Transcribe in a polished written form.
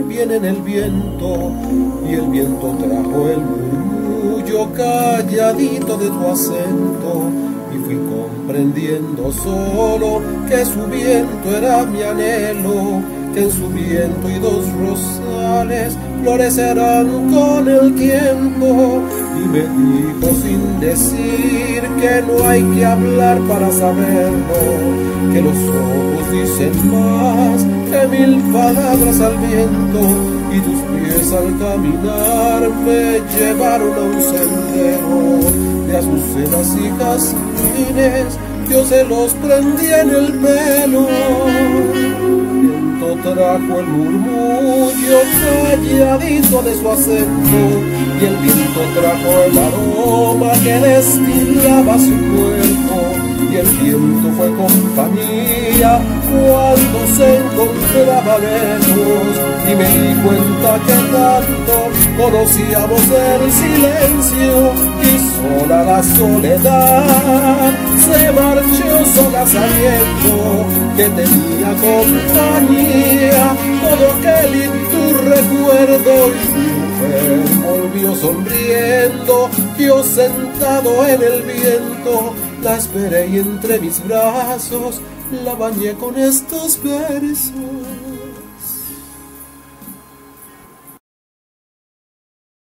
viene en el viento, y el viento trajo el murmullo calladito de tu acento, y fui comprendiendo solo que su viento era mi anhelo, que en su viento y dos rosales florecerán con el tiempo. Y me dijo sin decir que no hay que hablar para saberlo, que los ojos dicen más que mil palabras al viento, y tus pies al caminar me llevaron a un sendero de azucenas y jazmines. Yo se los prendí en el pelo. Trajo el murmullo calladito de su acento, y el viento trajo el aroma que destilaba su cuerpo, y el viento fue compañía cuando se encontraba lejos, y me di cuenta que tanto conocíamos el silencio, y sola la soledad se marchó sola sabiendo que tenía compañía todo aquel y tu recuerdo, y mi mujer volvió sonriendo. Yo sentado en el viento la esperé, y entre mis brazos la bañé con estos versos.